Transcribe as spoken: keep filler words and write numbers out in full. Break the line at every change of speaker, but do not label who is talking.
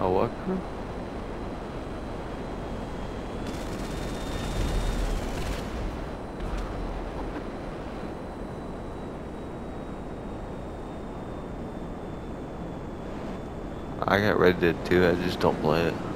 Oh, what crew? I got Red Dead too, I just don't play it.